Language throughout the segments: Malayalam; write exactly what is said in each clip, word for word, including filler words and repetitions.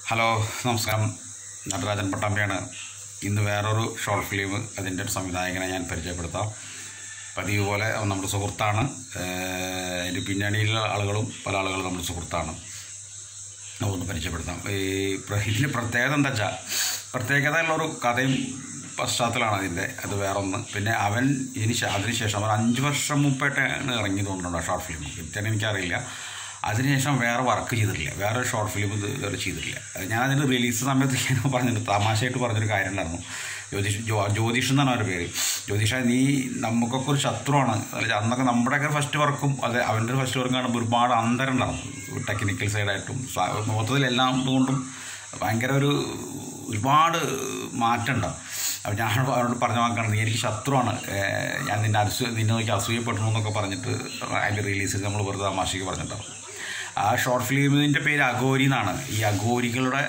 ഹലോ നമസ്കാരം, നടരാജൻ പട്ടാമ്പിയാണ്. ഇന്ന് വേറൊരു ഷോർട്ട് ഫിലിം അതിൻ്റെ ഒരു സംവിധായകനെ ഞാൻ പരിചയപ്പെടുത്താം. പതിവ് പോലെ നമ്മുടെ സുഹൃത്താണ്. അതിൻ്റെ പിന്നണിയിലുള്ള ആളുകളും പല ആളുകളും നമ്മുടെ സുഹൃത്താണ്. ഒന്ന് പരിചയപ്പെടുത്താം. ഈ ഇതിൻ്റെ പ്രത്യേകത എന്താ വെച്ചാൽ, പ്രത്യേകതയുള്ളൊരു കഥയും പശ്ചാത്തലമാണ് അതിൻ്റെ. അത് വേറൊന്ന്. പിന്നെ അവൻ ഇതിന് അതിനുശേഷം അവൻ അഞ്ച് വർഷം മുമ്പായിട്ടാണ് ഇറങ്ങി തോന്നുന്നുണ്ട് ഷോർട്ട് ഫിലിം. കൃത്യമായിട്ട് എനിക്കറിയില്ല. അതിനുശേഷം വേറെ വർക്ക് ചെയ്തിട്ടില്ല, വേറെ ഷോർട്ട് ഫിലിം ഇതുവരെ ചെയ്തിട്ടില്ല. ഞാനതിൻ്റെ റിലീസ് സമയത്ത് ഞാൻ പറഞ്ഞിട്ട് തമാശയായിട്ട് പറഞ്ഞൊരു കാര്യം ഉണ്ടായിരുന്നു. ജ്യോതിഷ് ജോ ജ്യോതിഷ് എന്നാണ് അവരുടെ പേര്. ജ്യോതിഷ, നീ നമുക്കൊക്കെ ഒരു ശത്രുവാണ്. അന്നൊക്കെ നമ്മുടെയൊക്കെ ഫസ്റ്റ് വർക്കും അത് അവൻ്റെ ഫസ്റ്റ് വർക്കും കാണുമ്പോൾ ഒരുപാട് അന്തരം ഉണ്ടാകും. ടെക്നിക്കൽ സൈഡായിട്ടും മൊത്തത്തിലെല്ലാം കൊണ്ടും ഭയങ്കര ഒരു ഒരുപാട് മാറ്റം ഉണ്ടാകും. അപ്പോൾ ഞാൻ അവരോട് പറഞ്ഞ വാക്കാണ്, നീ എനിക്ക് ശത്രുവാണ്, ഞാൻ നിന്നെ അസൂ നിന്നെ നോക്കി അസൂയപ്പെട്ടു എന്നൊക്കെ പറഞ്ഞിട്ട് അതിൻ്റെ റിലീസിൽ നമ്മൾ വെറുതെ തമാശയ്ക്ക് പറഞ്ഞിട്ടുണ്ടാവും. ആ ഷോർട്ട് ഫിലിമിൻ്റെ പേര് അഘോരി എന്നാണ്. ഈ അഘോരികളുടെ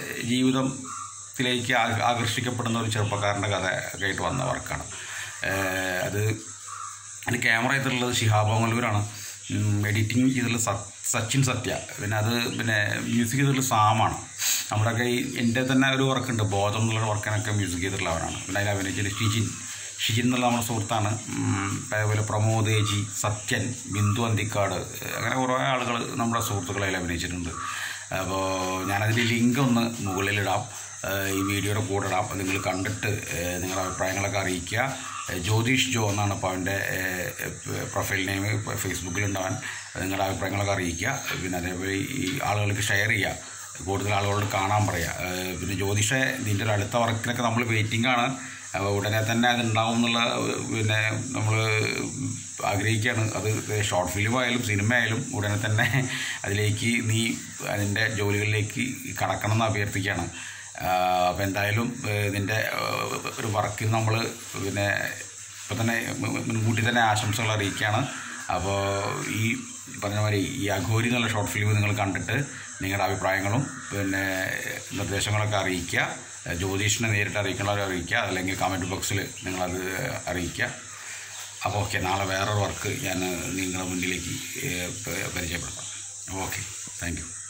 ജീവിതത്തിലേക്ക് ആകർഷിക്കപ്പെടുന്ന ഒരു ചെറുപ്പക്കാരൻ്റെ കഥ ഒക്കെ ആയിട്ട് വന്ന വർക്കാണ് അത്. അതിന് ക്യാമറ ചെയ്തിട്ടുള്ളത് ഷിഹാബ് മംഗലൂരാണ്. എഡിറ്റിംഗ് ചെയ്തിട്ടുള്ള സച്ചിൻ സത്യ. പിന്നെ അത് പിന്നെ മ്യൂസിക് ചെയ്തിട്ടുള്ള സാമാണ്. നമ്മുടെയൊക്കെ ഈ എൻ്റെ തന്നെ ഒരു വർക്കുണ്ട്, ബോധം എന്നുള്ള വർക്കിനൊക്കെ മ്യൂസിക് ചെയ്തിട്ടുള്ളവരാണ്. പിന്നെ അതിൽ അഭിനയിച്ചത് ഷിജിൻ ഷിജിൻ എന്നുള്ള നമ്മുടെ സുഹൃത്താണ്. അതേപോലെ പ്രമോദേജി, സത്യൻ, ബിന്ദു അന്തിക്കാട്, അങ്ങനെ കുറേ ആളുകൾ നമ്മുടെ സുഹൃത്തുക്കളതിൽ അഭിനയിച്ചിട്ടുണ്ട്. അപ്പോൾ ഞാനതിൻ്റെ ലിങ്ക് ഒന്ന് മുകളിലിടാം, ഈ വീഡിയോയുടെ കൂടെ ഇടാം. നിങ്ങൾ കണ്ടിട്ട് നിങ്ങളുടെ അഭിപ്രായങ്ങളൊക്കെ അറിയിക്കുക. ജ്യോതിഷ് ജോ എന്നാണ് ഇപ്പോൾ അവൻ്റെ പ്രൊഫൈൽ നെയിം ഫേസ്ബുക്കിലുണ്ടാവാൻ. നിങ്ങളുടെ അഭിപ്രായങ്ങളൊക്കെ അറിയിക്കുക. പിന്നെ അതേപോലെ ഈ ആളുകൾക്ക് ഷെയർ ചെയ്യുക, കൂടുതൽ ആളുകളോട് കാണാൻ പറയുക. പിന്നെ ജ്യോതിഷ, ഇതിൻ്റെ ഒരു അടുത്ത വർക്കിനൊക്കെ നമ്മൾ വെയിറ്റിംഗ് ആണ്. അപ്പോൾ ഉടനെ തന്നെ അതുണ്ടാവും എന്നുള്ള പിന്നെ നമ്മൾ ആഗ്രഹിക്കുകയാണ്. അത് ഷോർട്ട് ഫിലിം ആയാലും സിനിമ ആയാലും ഉടനെ തന്നെ അതിലേക്ക് നീ അതിൻ്റെ ജോലികളിലേക്ക് കടക്കണം എന്ന് അഭ്യർത്ഥിക്കുകയാണ്. അപ്പോൾ എന്തായാലും ഇതിൻ്റെ ഒരു വർക്കിന് നമ്മൾ പിന്നെ ഇപ്പം തന്നെ മുൻകൂട്ടി തന്നെ ആശംസകൾ അറിയിക്കുകയാണ്. അപ്പോൾ ഈ പറഞ്ഞ മാതിരി ഈ അഘോരി എന്നുള്ള ഷോർട്ട് ഫിലിം നിങ്ങൾ കണ്ടിട്ട് നിങ്ങളുടെ അഭിപ്രായങ്ങളും പിന്നെ നിർദ്ദേശങ്ങളൊക്കെ അറിയിക്കുക. ജ്യോതിഷിനെ നേരിട്ട് അറിയിക്കുന്നവരെ അറിയിക്കുക, അല്ലെങ്കിൽ കമൻറ്റ് ബോക്സിൽ നിങ്ങളത് അറിയിക്കുക. അപ്പോൾ ഓക്കെ, നാളെ വേറൊരു വർക്ക് ഞാൻ നിങ്ങളുടെ മുന്നിലേക്ക് പരിചയപ്പെടുത്താം. Okay, thank U.